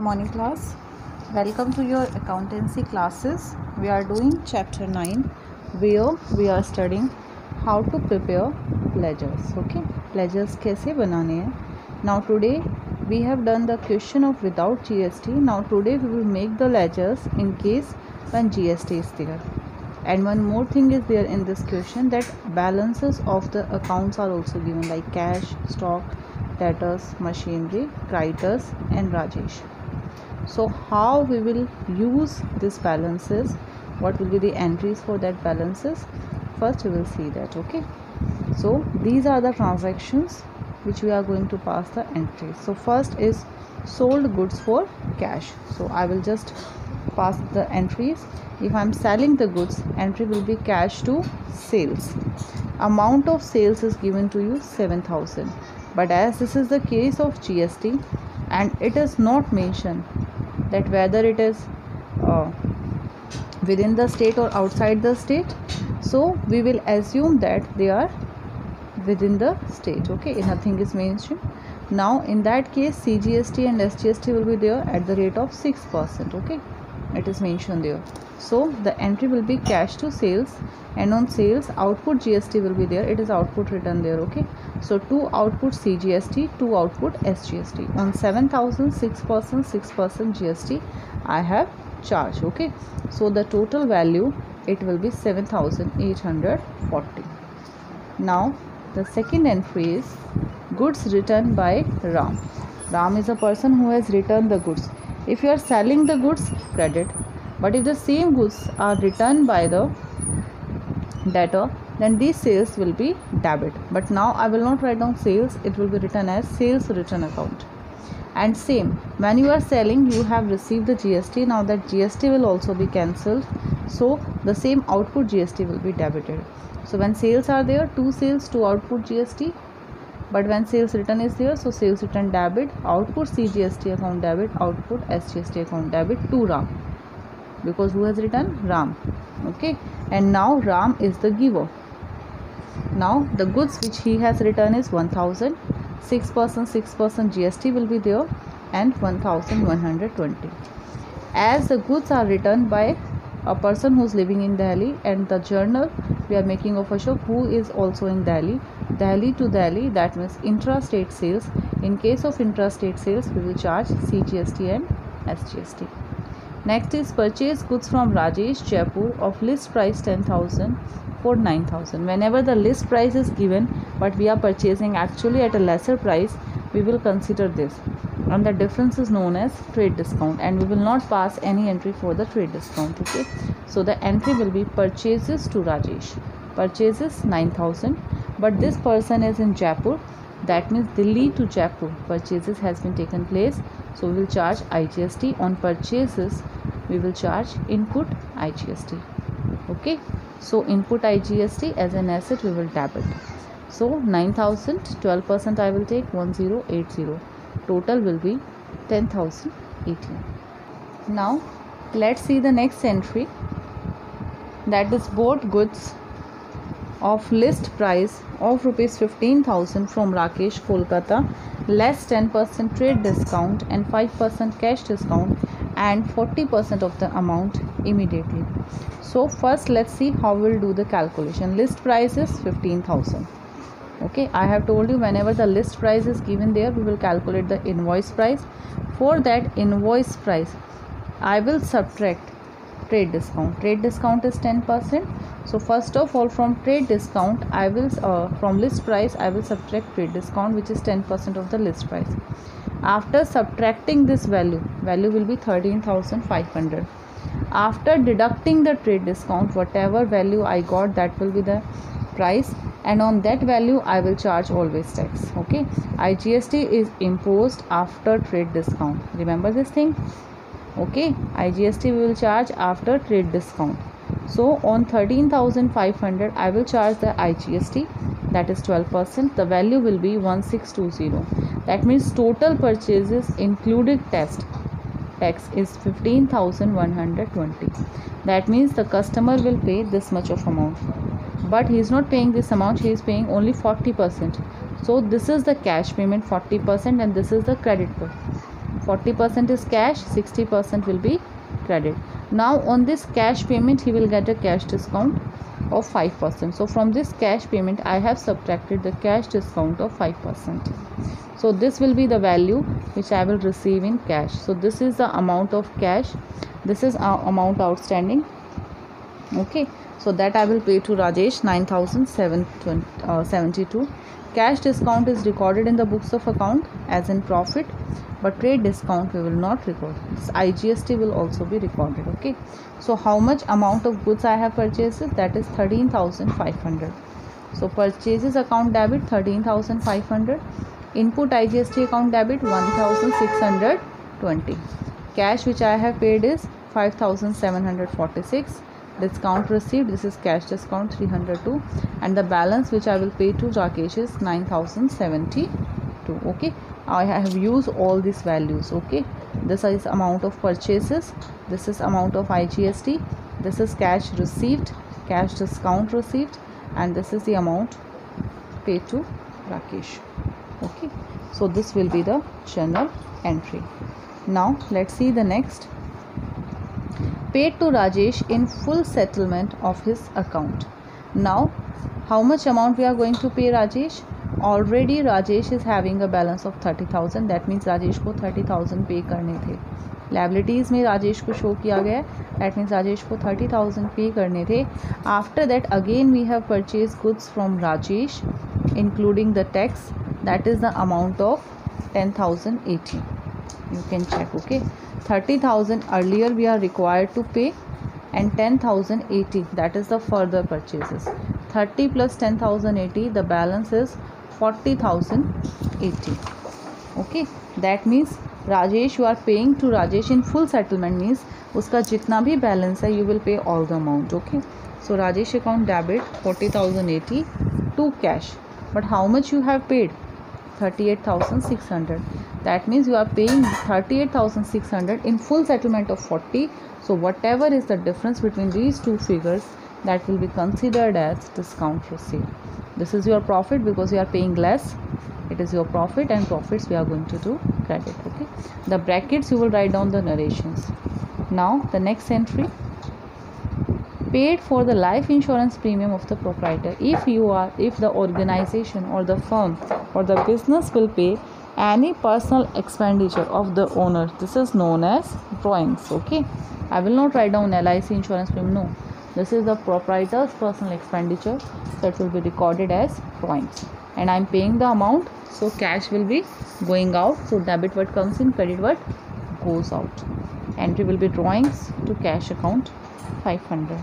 Morning class. Welcome to your accountancy classes. We are doing chapter 9 where we are studying how to prepare ledgers. Okay, ledgers कैसे बनाने हैं. Now today we have done the question of without GST. Now today we will make the ledgers in case when GST is there. And one more thing is there in this question, that balances of the accounts are also given, like cash, stock, debtors, machinery, creditors and Rajesh. So how we will use these balances, what will be the entries for that balances, first we will see that. Okay, so these are the transactions which we are going to pass the entries. So first is sold goods for cash. So I will just pass the entries. If I am selling the goods, entry will be cash to sales. Amount of sales is given to you 7,000, but as this is the case of GST and it is not mentioned that whether it is within the state or outside the state, so we will assume that they are within the state. Okay, nothing is mentioned. Now in that case CGST and SGST will be there at the rate of 6%. Okay, it is mentioned there. So the entry will be cash to sales, and on sales output GST will be there. It is output written there. Okay, so 2 output CGST, 2 output SGST. On 7,000 6% GST I have charged. Okay, so the total value it will be 7,840. Now the second entry is goods returned by Ram. Ram is a person who has returned the goods. If you are selling the goods, credit, but if the same goods are returned by the debtor, then these sales will be debit. But now I will not write down sales, it will be written as sales return account. And same, when you are selling, you have received the GST. Now that GST will also be cancelled, so the same output GST will be debited. So when sales are there, 2 sales, 2 output GST. But when sales return is there, so sales return debit, output CGST account debit, output SGST account debit to Ram, because who has returned? Ram. Okay, and now Ram is the giver. Now the goods which he has returned is 1,000, 6% GST will be there, and 1,120. As the goods are returned by a person who is living in Delhi, and the journal we are making of Ashok who is also in Delhi, Delhi to Delhi, that means intra-state sales. In case of intra-state sales, we will charge CGST and SGST. Next is purchase goods from Rajesh, Jaipur of list price 10,000 for 9,000. Whenever the list price is given but we are purchasing actually at a lesser price, we will consider this, and the difference is known as trade discount, and we will not pass any entry for the trade discount. Okay, so the entry will be purchases to Rajesh, purchases 9,000, but this person is in Jaipur, that means Delhi to Jaipur purchases has been taken place, so we will charge IGST. On purchases we will charge input IGST. Okay, so input IGST as an asset we will debit. So 9,000, 12% I will take 1080. Total will be 10,018. Now let's see the next entry, that is bought goods of list price of rupees 15,000 from Rakesh, Kolkata, less 10% trade discount and 5% cash discount and 40% of the amount immediately. So first let's see how we'll do the calculation. List price is 15,000. Okay, I have told you whenever the list price is given there, we will calculate the invoice price. For that invoice price, I will subtract trade discount. Trade discount is 10%. So first of all, from trade discount I will from list price I will subtract trade discount, which is 10% of the list price. After subtracting this value will be 13,500. After deducting the trade discount, whatever value I got, that will be the price, and on that value I will charge always tax. Okay, IGST is imposed after trade discount, remember this thing. Okay, IGST we will charge after trade discount. So on 13,500 I will charge the IGST, that is 12%. The value will be 1620. That means total purchases included tax is 15,120. That means the customer will pay this much of amount, but he is not paying this amount, he is paying only 40%. So this is the cash payment 40%, and this is the credit 40% is cash, 60% will be credit. Now on this cash payment he will get a cash discount of 5%. So from this cash payment I have subtracted the cash discount of 5%. So this will be the value which I will receive in cash. So this is the amount of cash, this is our amount outstanding. Okay, so that I will pay to Rajesh 9,772. Cash discount is recorded in the books of account as in profit, but trade discount we will not record. This IGST will also be recorded. Okay, so how much amount of goods I have purchased? That is 13,500. So purchases account debit 13,500. Input IGST account debit 1,620. Cash which I have paid is 5,746. Discount received, this is cash discount 302, and the balance which I will pay to Rakesh is 9,072. Okay, I have used all these values. Okay, this is amount of purchases, this is amount of IGST, this is cash received, cash discount received, and this is the amount paid to Rakesh. Okay, so this will be the journal entry. Now let's see the next. Paid to Rajesh in full settlement of his account. Now how much amount we are going to pay Rajesh? Already Rajesh is having a balance of 30,000. That means Rajesh को 30,000 पे करने थे. Liabilities में राजेश को show किया गया. That means Rajesh को 30,000 पे करने थे. After that again we have purchased goods from Rajesh including the tax. That is the amount of 10,080. You can check. Okay, 30,000 earlier we are required to pay, and 10,080 that is the further purchases. 30 plus 10,080, the balance is 40,080. Okay, that means Rajesh, you are paying to Rajesh in full settlement means उसका जितना भी balance है you will pay all the amount. Okay, so Rajesh account debit 40,080 to cash, but how much you have paid? 38,600. That means you are paying 38,600 in full settlement of 40. So whatever is the difference between these two figures, that will be considered as discount received. This is your profit because you are paying less. It is your profit, and profits we are going to do credit. Okay, the brackets you will write down the narrations. Now the next entry. Paid for the life insurance premium of the proprietor. If the organization or the firm or the business will pay any personal expenditure of the owner, this is known as drawings. Okay, I will not write down LIC insurance premium. No, this is the proprietor's personal expenditure, so it will be recorded as drawings, and I am paying the amount, so cash will be going out. So debit what comes in, credit what goes out. Entry will be drawings to cash account 500.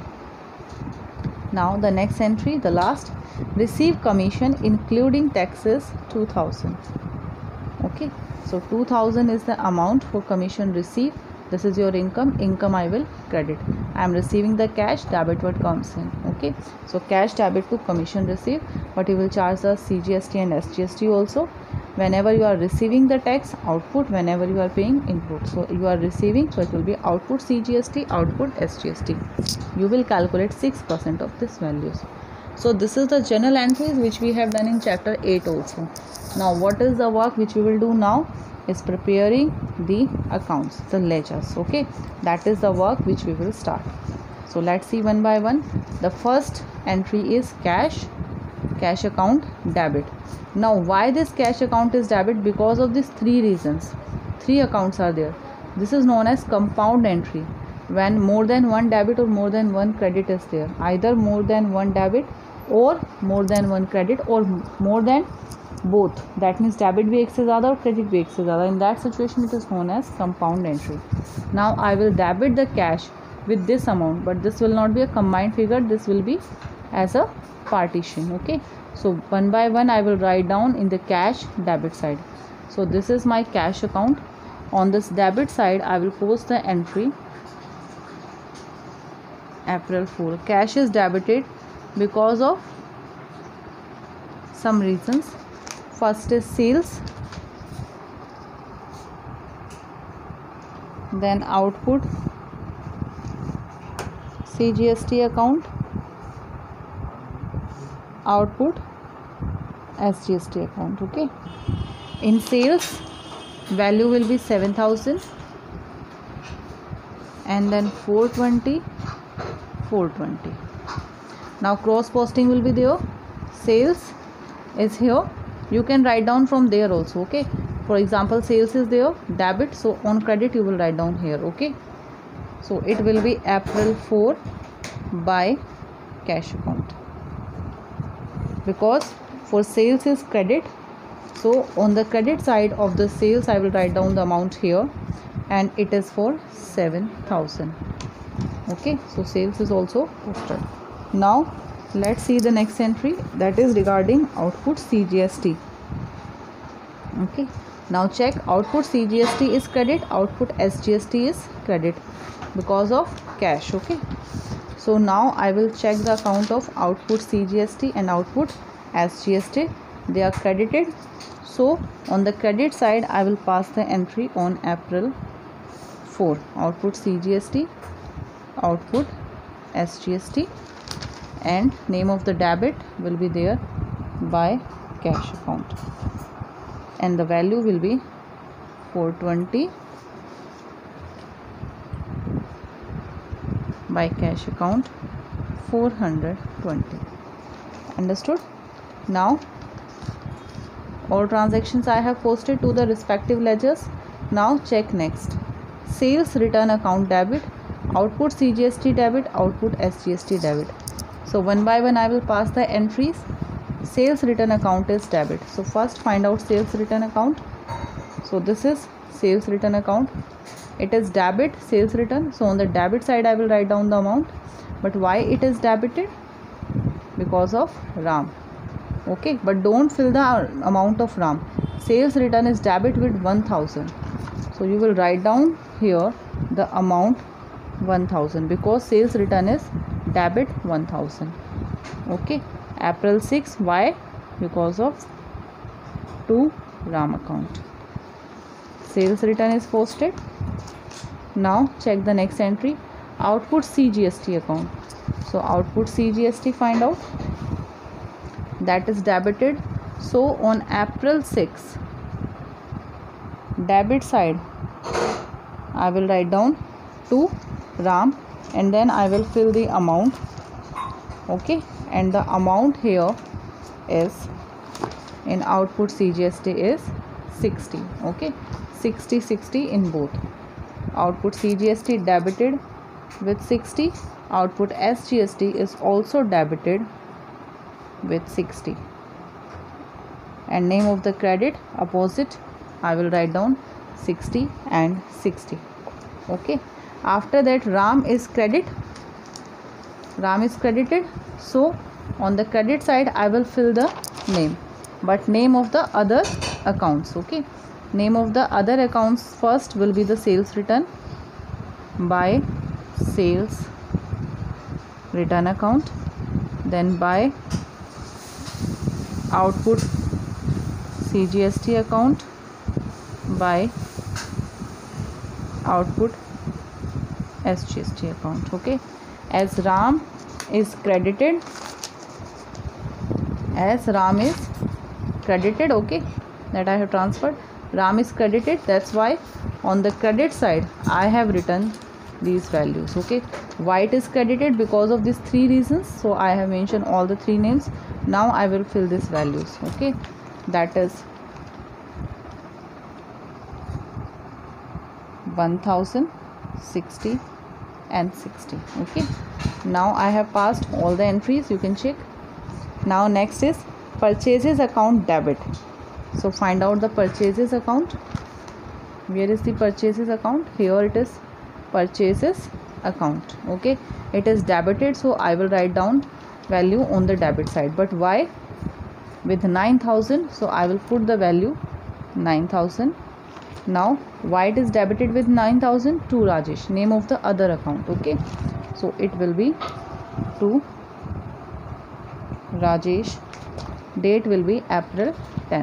Now the next entry, the last, receive commission including taxes 2,000. Okay, so 2,000 is the amount for commission received. This is your income I will credit. I am receiving the cash, debit what comes in. Okay, so cash debit to commission received, but you will charge the CGST and SGST also. Whenever you are receiving the tax, output, whenever you are paying, input. So you are receiving, so it will be output CGST, output SGST. You will calculate 6% of these values. So this is the journal entries which we have done in chapter 8 also. Now what is the work which we will do now? Is preparing the accounts, the ledgers. Okay, that is the work which we will start. So let's see one by one. The first entry is cash account debit. Now why this cash account is debit? Because of these three reasons. Three accounts are there. This is known as compound entry, when more than one debit or more than one credit is there. Either more than one debit or more than one credit, or more than both. That means debit भी एक से ज़्यादा और credit भी एक से ज़्यादा. In that situation it is known as compound entry. Now I will debit the cash with this amount, but this will not be a combined figure. This will be as a partition. Okay, so one by one I will write down in the cash debit side. So this is my cash account. On this debit side I will post the entry April 4. Cash is debited because of some reasons. First is sales, then output CGST account, output SGST account. Okay, in sales value will be 7,000, and then 420, 420. Now cross posting will be there. Sales is here. You can write down from there also, okay. For example, sales is there, debit, so on credit you will write down here, okay. So it will be April 4 by cash account, because for sales is credit, so on the credit side of the sales I will write down the amount here, and it is for 7,000, okay. So sales is also posted. Now let's see the next entry, that is regarding output CGST, okay. Now check, output CGST is credit, output SGST is credit because of cash, okay. So now I will check the account of output CGST and output SGST. They are credited, so on the credit side I will pass the entry on April 4, output CGST, output SGST, and name of the debit will be there by cash account, and the value will be 420 by cash account 420. Understood? Now all transactions I have posted to the respective ledgers. Now check next, sales return account debit, output CGST debit, output SGST debit. So one by one I will pass the entries. Sales return account is debit, so first find out sales return account. So this is sales return account, it is debit sales return, so on the debit side I will write down the amount. But why it is debited? Because of RAM, okay. But don't fill the amount of RAM. Sales return is debit with 1,000, so you will write down here the amount 1,000, because sales return is debit 1,000, okay. April 6, why? Because of 2 RAM account. Sales return is posted. Now check the next entry, output CGST account. So output CGST find out, that is debited. So on April 6, debit side I will write down 2 RAM, and then I will fill the amount, okay. And the amount here is in output CGST is 60, okay. 60 60 in both. Output CGST debited with 60, output SGST is also debited with 60, and name of the credit opposite I will write down 60 and 60, okay. After that RAM is credit, RAM is credited, so on the credit side I will fill the name, but name of the other accounts, okay. Name of the other accounts first will be the sales return by sales return account, then by output CGST account, by output SGST account, okay. As RAM is credited, okay, that I have transferred, RAM is credited, that's why on the credit side I have written these values, okay. Why it is credited? Because of these 3 reasons, so I have mentioned all the 3 names. Now I will fill these values, okay. That is 1,000, 60 and 60, okay. Now I have passed all the entries, you can check. Now next is purchases account debit. So find out the purchases account. Where is the purchases account? Here it is, purchases account, okay. It is debited, so I will write down value on the debit side. But why? With 9,000, so I will put the value 9,000. Now why it is debited with 9,000? To Rajesh, name of the other account, okay. So it will be to Rajesh, date will be April 10,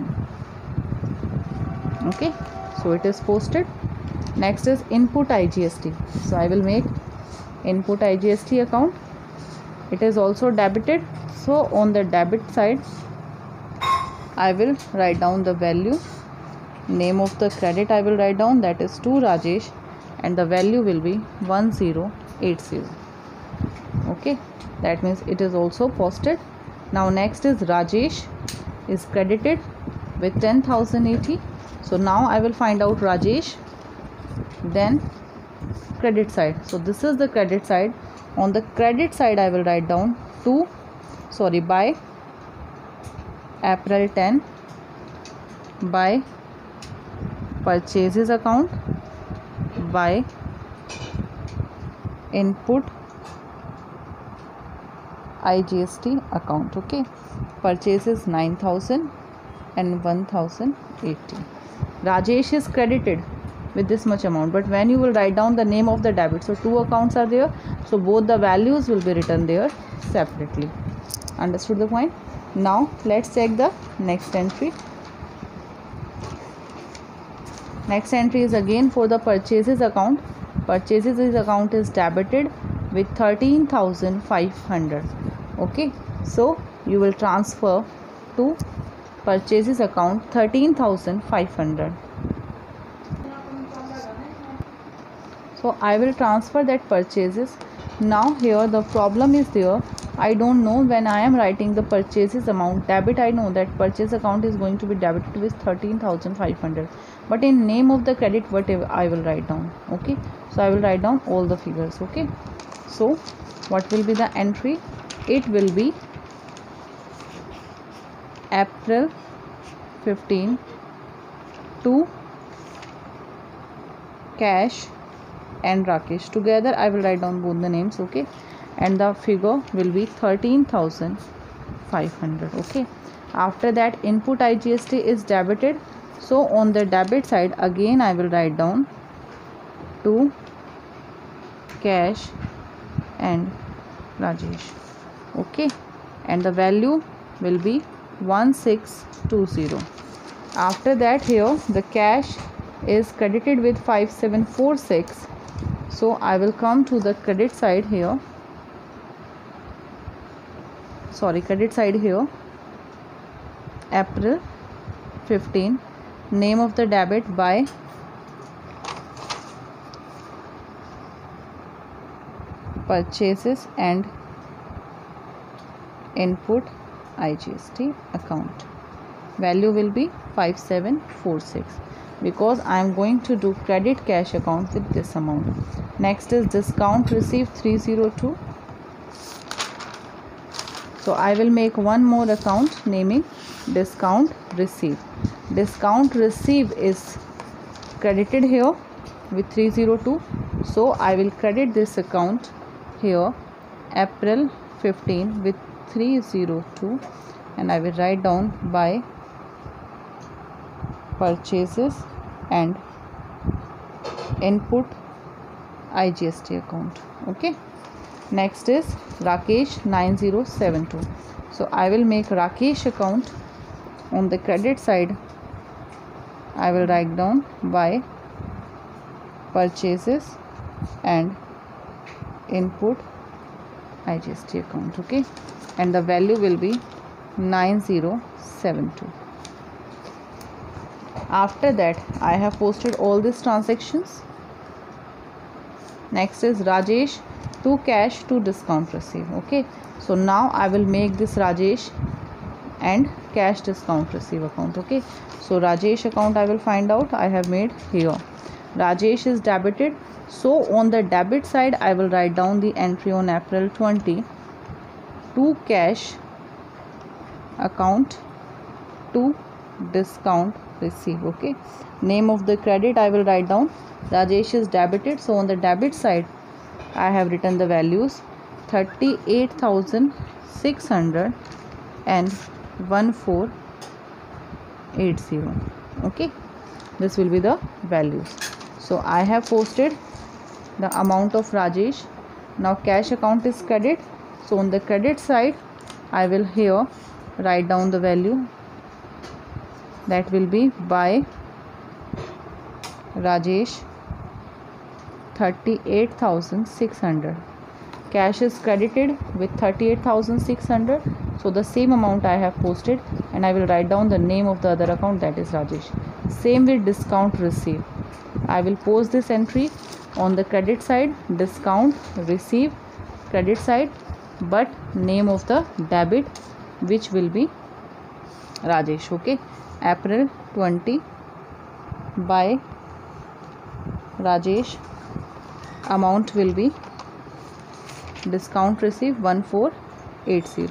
okay. So it is posted. Next is input IGST. So I will make input IGST account. It is also debited, so on the debit side I will write down the value Name of the credit I will write down, that is to Rajesh, and the value will be 1080. Okay, that means it is also posted. Now next is Rajesh is credited with 10,080. So now I will find out Rajesh, then credit side. So this is the credit side. On the credit side I will write down by April 10, by purchases account, by input IGST account. Okay, purchases 9,000 and 1,080. Rajesh is credited with this much amount, but when you will write down the name of the debit, so two accounts are there, so both the values will be written there separately. Understood the point? Now let's check the next entry. Next entry is again for the purchases account. Purchases account is debited with 13,500. Okay, so you will transfer to purchases account 13,500. So I will transfer that purchases. Now here the problem is there, I don't know when I am writing the purchases amount debit, I know that purchase account is going to be debited with 13,500, but in name of the credit whatever I will write down. Okay, so I will write down all the figures. Okay, so what will be the entry? It will be April 15 to Cash and Rakesh. Together I will write down both the names. Okay, and the figure will be 13,500. Okay, after that input IGST is debited, so on the debit side again I will write down to Cash and Rajesh. Okay, and the value will be 1620. After that here the cash is credited with 5746, so I will come to the credit side here. Credit side here, April 15, name of the debit by purchases and input IGST account. Value will be 5746 because I am going to do credit cash account with this amount. Next is discount received 302. So I will make one more account naming discount receive. Discount receive is credited here with 302. So I will credit this account here April 15 with 302, and I will write down by purchases and input IGST account. Okay, next is Rakesh 9072. So I will make Rakesh account. On the credit side I will write down by purchases and input IGST account. Okay, and the value will be 9072. After that I have posted all these transactions. Next is Rajesh to cash to discount receive. Okay, so now I will make this Rajesh and cash discount receive account. Okay, so Rajesh account I will find out. I have made here Rajesh is debited, so on the debit side I will write down the entry on April 20 to cash account to discount receive. Okay, name of the credit I will write down Rajesh is debited, so on the debit side I have written the values 38,600 and 1480. Okay, this will be the values. So I have posted the amount of Rajesh. Now cash account is credit, so on the credit side I will here write down the value, that will be by Rajesh 38,600. Cash is credited with 38,600, so the same amount I have posted, and I will write down the name of the other account, that is Rajesh. Same with discount receive. I will post this entry on the credit side, discount receive credit side, but name of the debit which will be Rajesh. Okay, April 20 by Rajesh. Amount will be discount receive 1480.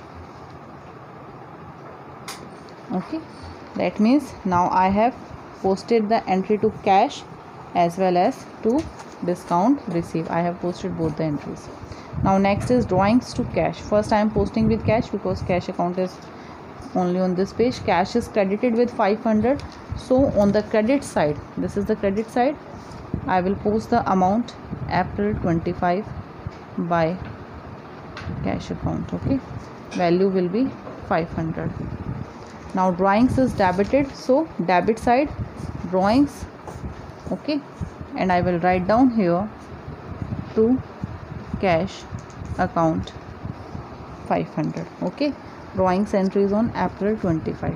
Okay, that means now I have posted the entry to cash as well as to discount receive. I have posted both the entries. Now next is drawings to cash. First I am posting with cash because cash account is only on this page. Cash is credited with 500. So on the credit side, this is the credit side, I will post the amount April 25 by cash account. Okay, value will be 500. Now drawings is debited, so debit side drawings. Okay, and I will write down here to cash account 500. Okay, drawings entries on April 25.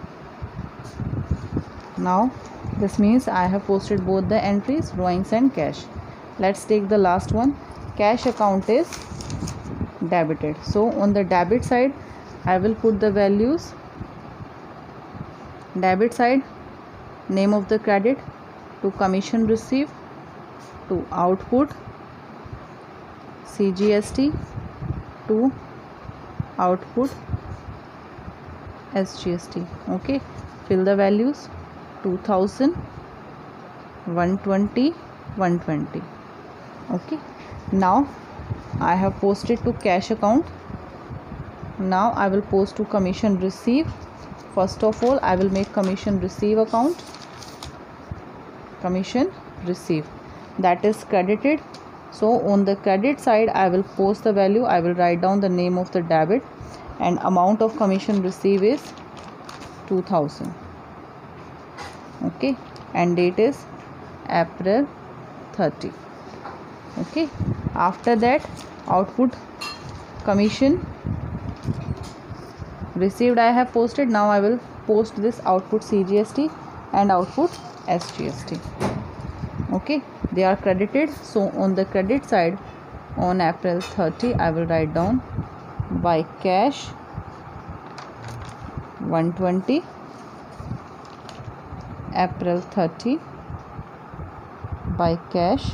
Now this means I have posted both the entries, drawings and cash. Let's take the last one. Cash account is debited, so on the debit side I will put the values. Debit side, name of the credit, to commission received, to output CGST, to output SGST. Okay, fill the values 2000, 120, 120. Okay, now I have posted to cash account. Now I will post to commission receive. First of all, I will make commission receive account. Commission receive, that is credited. So on the credit side I will post the value. I will write down the name of the debit and amount of commission receive is 2000. Okay, and date is April 30. Okay, after that output commission received I have posted. Now I will post this output CGST and output SGST. Okay, they are credited. So on the credit side on April 30 I will write down by cash 120, April 30 by cash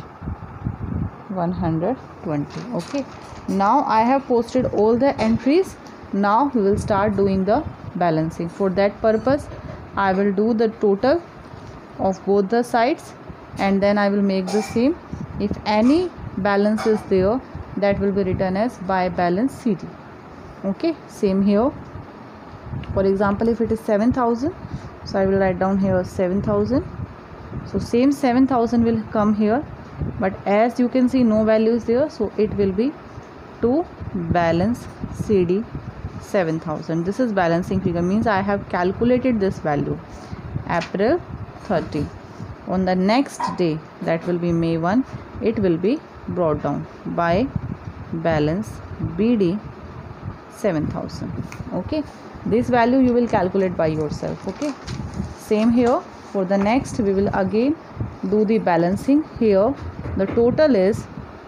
120. Okay, now I have posted all the entries. Now we will start doing the balancing. For that purpose I will do the total of both the sides and then I will make the same. If any balance is there, that will be written as by balance CD. Okay, same here. For example, if it is 7000, so I will write down here 7000. So same 7000 will come here, but as you can see no value is there, so it will be to balance CD 7000. This is balancing figure, means I have calculated this value April 30. On the next day, that will be May 1, it will be brought down by balance BD 7000. Okay, this value you will calculate by yourself. Okay, same here. For the next we will again do the balancing. Here the total is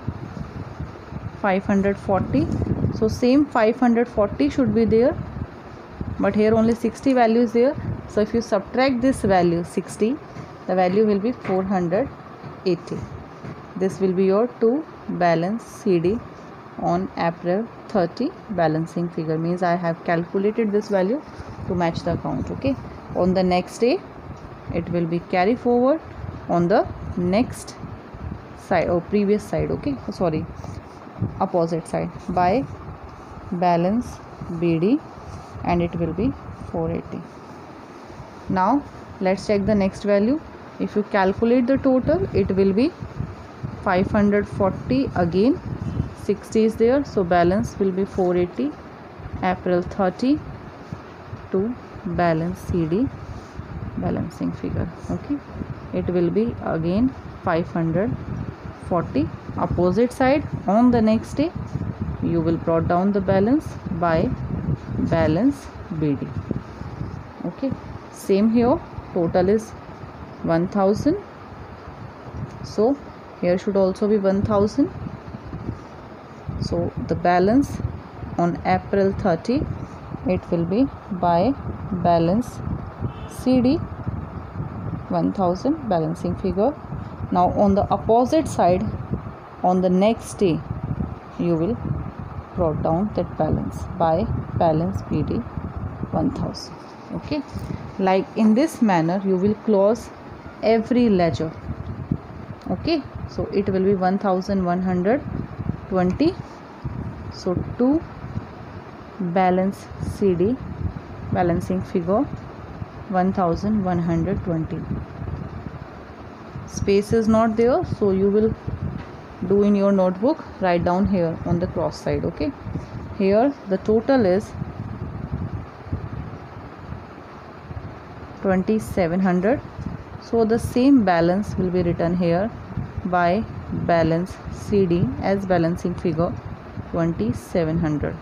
540, so same 540 should be there, but here only 60 value is there. So if you subtract this value 60, the value will be 480. This will be your to balance CD on April 30 balancing figure, means I have calculated this value to match the account. Okay, on the next day it will be carry forward on the next side or previous side. Okay, sorry, opposite side by balance BD and it will be 480. Now let's check the next value. If you calculate the total, it will be 540, again 60 is there, so balance will be 480. April 30 to balance CD balancing figure. Okay, it will be again 540. Opposite side on the next day you will brought down the balance by balance BD. Okay, same here. total is 1000. So here should also be 1000. So the balance on April 30, it will be by balance CD 1000 balancing figure. Now on the opposite side, on the next day, you will brought down that balance by balance BD 1000. Okay, like in this manner you will close every ledger. Okay, so it will be 1120. So to balance CD balancing figure 1120. Space is not there, so you will do in your notebook, write down here on the cross side. Okay, here the total is 2700. So the same balance will be written here by balance CD as balancing figure 2700.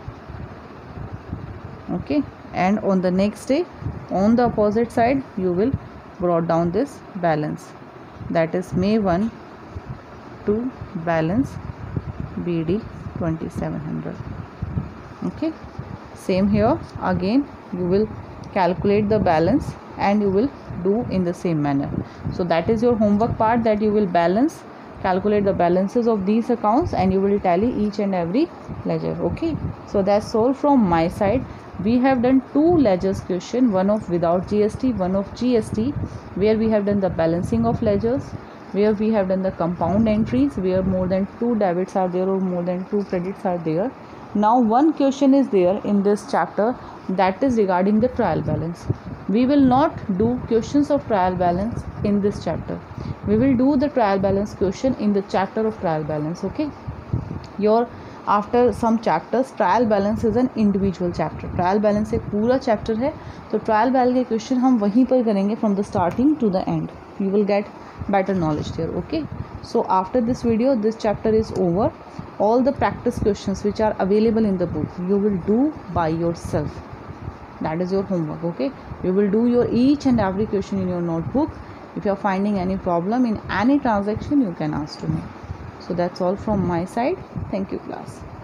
Okay, and on the next day, on the opposite side, you will brought down this balance, that is May 1 to balance BD 2700. Okay, same here again you will calculate the balance and you will do in the same manner. So that is your homework part, that you will calculate the balances of these accounts and you will tally each and every ledger. Okay, so that's all from my side. We have done 2 ledgers question, one of without GST, one of GST, where we have done the balancing of ledgers, where we have done the compound entries, where more than 2 debits are there or more than 2 credits are there. Now one question is there in this chapter, that is regarding the trial balance. We will not do questions of trial balance in this chapter. We will do the trial balance question in the chapter of trial balance. Okay, after some chapters, trial balance is an individual chapter. Trial balance एक पूरा chapter है, तो trial balance के question हम वहीं पर करेंगे from the starting to the end. You will get better knowledge there. Okay, so after this video, this chapter is over. All the practice questions which are available in the book you will do by yourself. That is your homework. Okay, you will do your each and every question in your notebook. If you are finding any problem in any transaction, you can ask to me. So that's all from my side. Thank you, class.